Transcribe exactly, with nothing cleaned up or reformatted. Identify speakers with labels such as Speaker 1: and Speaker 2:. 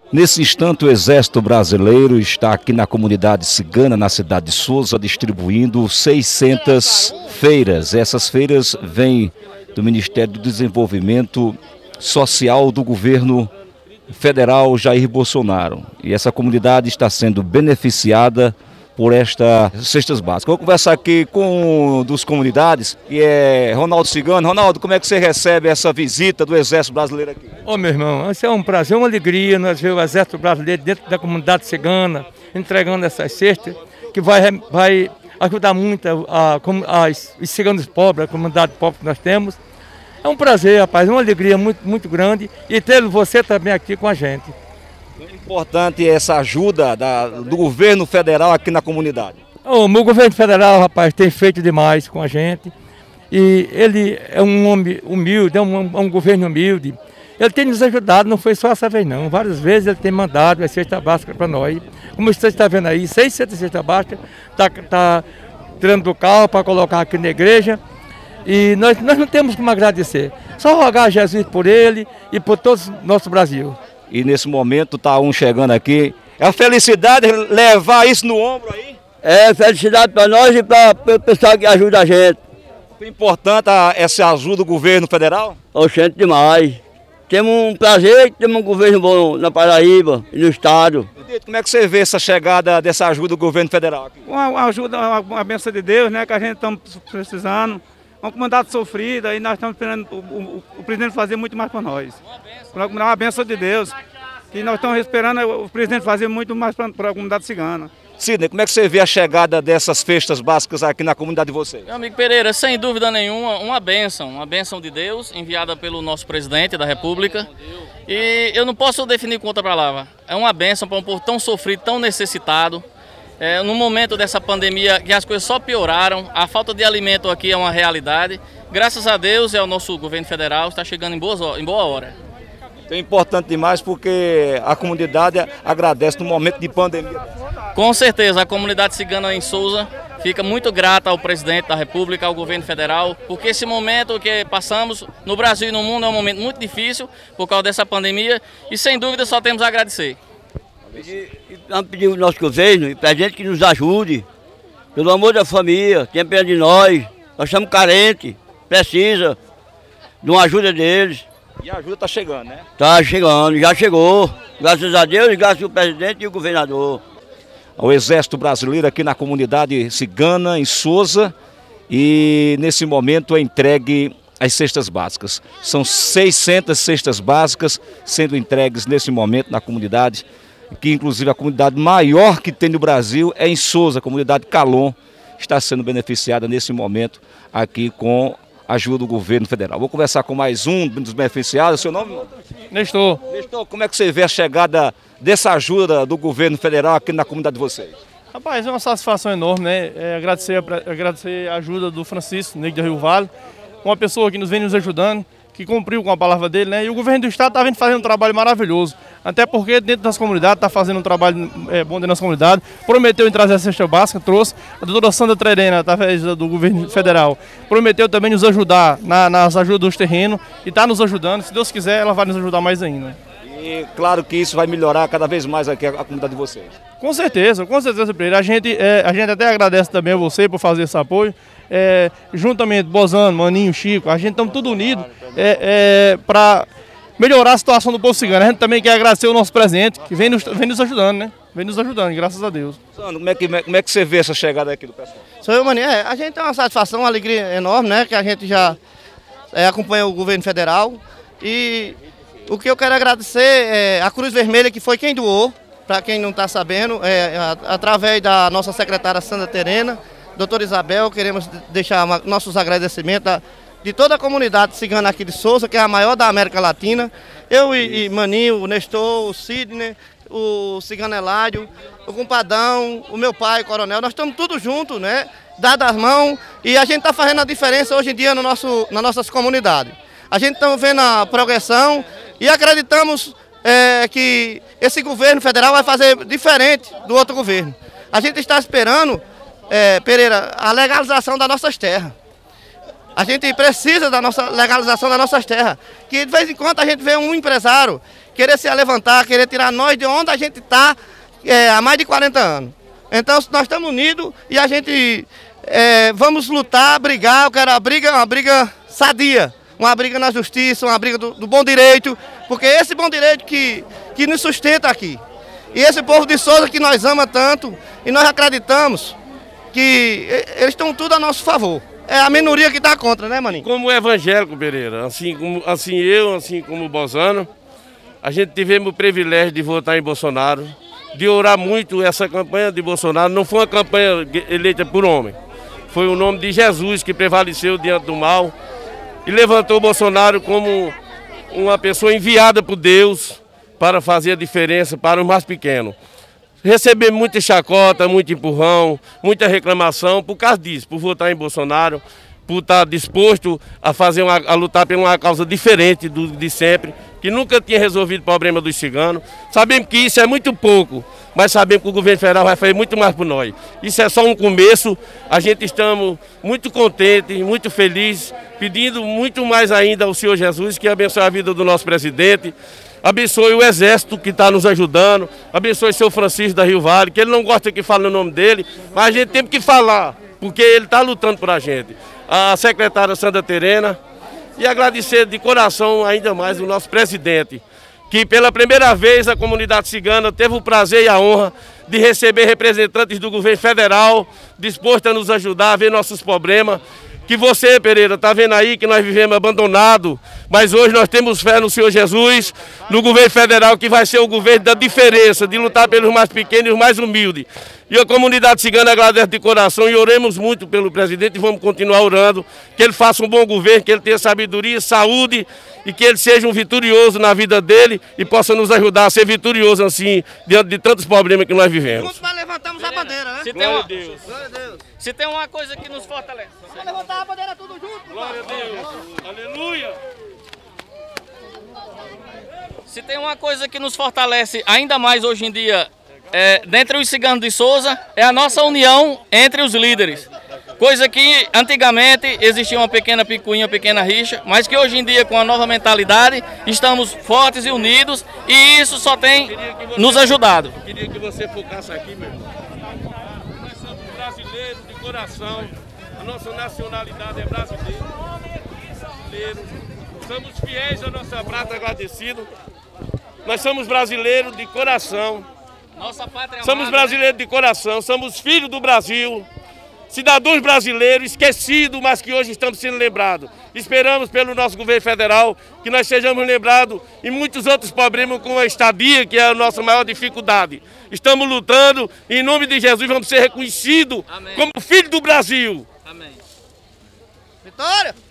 Speaker 1: Nesse instante, o Exército Brasileiro está aqui na comunidade cigana, na cidade de Souza, distribuindo seiscentas feiras. Essas feiras vêm do Ministério do Desenvolvimento Social do governo federal Jair Bolsonaro. E essa comunidade está sendo beneficiada por estas cestas básicas. Vou conversar aqui com um dos comunidades, que é Ronaldo Cigano. Ronaldo, como é que você recebe essa visita do Exército Brasileiro aqui?
Speaker 2: Ô meu irmão, isso é um prazer, uma alegria nós ver o Exército Brasileiro dentro da comunidade cigana, entregando essas cestas, que vai, vai ajudar muito a, a, a, os ciganos pobres, a comunidade pobre que nós temos. É um prazer, rapaz, uma alegria muito, muito grande e ter você também aqui com a gente.
Speaker 1: É importante essa ajuda da, do governo federal aqui na comunidade.
Speaker 2: O meu governo federal, rapaz, tem feito demais com a gente. E ele é um homem humilde, é um, é um governo humilde. Ele tem nos ajudado, não foi só essa vez não. Várias vezes ele tem mandado a cesta básica para nós. Como você está vendo aí, seiscentas cestas básicas, está tá tirando do carro para colocar aqui na igreja. E nós, nós não temos como agradecer. Só rogar a Jesus por ele e por todo o nosso Brasil.
Speaker 1: E nesse momento está um chegando aqui. É a felicidade levar isso no ombro aí?
Speaker 3: É felicidade para nós e para o pessoal que ajuda a gente.
Speaker 1: É importante essa ajuda do governo federal?
Speaker 3: Oxente demais. Temos um prazer, temos um governo bom na Paraíba e no estado.
Speaker 1: Como é que você vê essa chegada dessa ajuda do governo federal aqui?
Speaker 4: Uma ajuda, uma, uma bênção de Deus, né, que a gente está precisando. Uma comunidade sofrida e nós estamos esperando o, o, o presidente fazer muito mais por nós. Uma bênção de Deus. E nós estamos esperando o presidente fazer muito mais para a comunidade cigana.
Speaker 1: Sidney, como é que você vê a chegada dessas festas básicas aqui na comunidade de vocês?
Speaker 5: Meu amigo Pereira, sem dúvida nenhuma, uma bênção, uma bênção de Deus, enviada pelo nosso presidente da República. E eu não posso definir com outra palavra. É uma bênção para um povo tão sofrido, tão necessitado. É, no momento dessa pandemia, que as coisas só pioraram, a falta de alimento aqui é uma realidade. Graças a Deus, é o nosso governo federal, está chegando em, boas, em boa hora.
Speaker 1: É importante demais porque a comunidade agradece no momento de pandemia.
Speaker 5: Com certeza, a comunidade cigana em Souza fica muito grata ao presidente da República, ao governo federal, porque esse momento que passamos no Brasil e no mundo é um momento muito difícil por causa dessa pandemia e sem dúvida só temos a agradecer.
Speaker 3: Vamos pedir ao nosso governo e para a gente que nos ajude, pelo amor da família, tem pena de nós, nós estamos carentes, precisa de uma ajuda deles.
Speaker 1: E a ajuda está chegando, né?
Speaker 3: Está chegando, já chegou, graças a Deus e graças ao presidente e ao governador.
Speaker 1: O Exército Brasileiro aqui na comunidade cigana, em Souza, e nesse momento é entregue as cestas básicas. São seiscentas cestas básicas sendo entregues nesse momento na comunidade, que inclusive a comunidade maior que tem no Brasil é em Souza, a comunidade Calon, está sendo beneficiada nesse momento aqui com a ajuda do governo federal. Vou conversar com mais um dos beneficiados. Seu nome?
Speaker 2: Nestor.
Speaker 1: Nestor, como é que você vê a chegada dessa ajuda do governo federal aqui na comunidade de vocês?
Speaker 6: Rapaz, é uma satisfação enorme, né? É agradecer, agradecer a ajuda do Francisco Negro de Rio Vale, uma pessoa que nos vem nos ajudando, que cumpriu com a palavra dele, né? E o governo do estado está vindo fazendo um trabalho maravilhoso. Até porque dentro das comunidades está fazendo um trabalho é, bom dentro das comunidades. Prometeu em trazer a cesta básica, trouxe. A doutora Sandra Trerena, através do governo federal, prometeu também nos ajudar na, nas ajudas dos terrenos e está nos ajudando. Se Deus quiser, ela vai nos ajudar mais ainda.
Speaker 1: E claro que isso vai melhorar cada vez mais aqui a, a comunidade de vocês.
Speaker 6: Com certeza, com certeza, Pereira. A gente, é, a gente até agradece também a você por fazer esse apoio. É, juntamente, Bozano, Maninho, Chico, a gente estamos tudo unidos é, é, para melhorar a situação do povo cigano. A gente também quer agradecer o nosso presidente, que vem nos, vem nos ajudando, né? Vem nos ajudando, graças a Deus.
Speaker 1: Sandro, como é que, como é que você vê essa chegada aqui do pessoal?
Speaker 7: Sou eu, Maninho. É, a gente tem uma satisfação, uma alegria enorme, né? Que a gente já é, acompanha o governo federal. E o que eu quero agradecer é a Cruz Vermelha, que foi quem doou, para quem não está sabendo, é, a, através da nossa secretária Sandra Terena, doutora Isabel, queremos deixar nossos agradecimentos a, de toda a comunidade cigana aqui de Souza, que é a maior da América Latina. Eu e, e Maninho, o Nestor, o Sidney, o Cigano Eládio, o Compadão, o meu pai, o Coronel, nós estamos todos juntos, né? Dadas as mãos, e a gente está fazendo a diferença hoje em dia no nosso, nas nossas comunidades. A gente está vendo a progressão e acreditamos é, que esse governo federal vai fazer diferente do outro governo. A gente está esperando, é, Pereira, a legalização das nossas terras. A gente precisa da nossa legalização das nossas terras. Que de vez em quando a gente vê um empresário querer se levantar, querer tirar nós de onde a gente está é, há mais de quarenta anos. Então nós estamos unidos e a gente é, vamos lutar, brigar. Eu quero a briga, uma briga sadia, uma briga na justiça, uma briga do, do bom direito, porque é esse bom direito que, que nos sustenta aqui. E esse povo de Souza que nós amamos tanto e nós acreditamos que eles estão tudo a nosso favor. É a minoria que está contra, né, Maninho?
Speaker 8: Como evangélico, Pereira, assim como assim eu, assim como o Bozano, a gente tivemos o privilégio de votar em Bolsonaro, de orar muito essa campanha de Bolsonaro. Não foi uma campanha eleita por homem, foi o nome de Jesus que prevaleceu diante do mal e levantou Bolsonaro como uma pessoa enviada por Deus para fazer a diferença para os mais pequenos. Receber muita chacota, muito empurrão, muita reclamação por causa disso, por votar em Bolsonaro, por estar disposto a fazer uma, a lutar por uma causa diferente do, de sempre, que nunca tinha resolvido o problema dos ciganos. Sabemos que isso é muito pouco, mas sabemos que o governo federal vai fazer muito mais por nós. Isso é só um começo, a gente estamos muito contentes, muito felizes, pedindo muito mais ainda ao Senhor Jesus que abençoe a vida do nosso presidente, abençoe o Exército que está nos ajudando, abençoe o seu Francisco da Rio Vale, que ele não gosta que fale o nome dele, mas a gente tem que falar, porque ele está lutando por a gente. A secretária Sandra Terena, e agradecer de coração ainda mais o nosso presidente, que pela primeira vez a comunidade cigana teve o prazer e a honra de receber representantes do governo federal dispostos a nos ajudar a ver nossos problemas. Que você, Pereira, está vendo aí que nós vivemos abandonados, mas hoje nós temos fé no Senhor Jesus, no governo federal, que vai ser o governo da diferença, de lutar pelos mais pequenos e os mais humildes. E a comunidade cigana agradece de coração e oremos muito pelo presidente e vamos continuar orando, que ele faça um bom governo, que ele tenha sabedoria, saúde e que ele seja um vitorioso na vida dele e possa nos ajudar a ser vitorioso assim, diante de tantos problemas que nós vivemos.
Speaker 7: Juntos nós levantamos a bandeira, né?
Speaker 5: Se tem, uma... Deus. Se tem uma coisa que nos fortalece.
Speaker 7: Vamos levantar a bandeira tudo junto.
Speaker 8: Glória a Deus. Aleluia.
Speaker 5: Se tem uma coisa que nos fortalece ainda mais hoje em dia, é, dentre os ciganos de Souza, é a nossa união entre os líderes. Coisa que antigamente existia uma pequena picuinha, uma pequena rixa, mas que hoje em dia, com a nova mentalidade, estamos fortes e unidos e isso só tem você, nos ajudado.
Speaker 8: Eu queria que você focasse aqui, meu irmão. Nós somos brasileiros de coração, a nossa nacionalidade é brasileira. Brasileiros. Somos fiéis à nossa prata agradecido. Nós somos brasileiros de coração.
Speaker 5: Nossa pátria
Speaker 8: somos
Speaker 5: amada,
Speaker 8: brasileiros de coração, somos filhos do Brasil. Cidadãos brasileiros esquecidos, mas que hoje estamos sendo lembrados. Esperamos pelo nosso governo federal que nós sejamos lembrados em muitos outros problemas com a estadia, que é a nossa maior dificuldade. Estamos lutando e em nome de Jesus vamos ser reconhecidos como filho do Brasil.
Speaker 5: Amém.
Speaker 7: Vitória!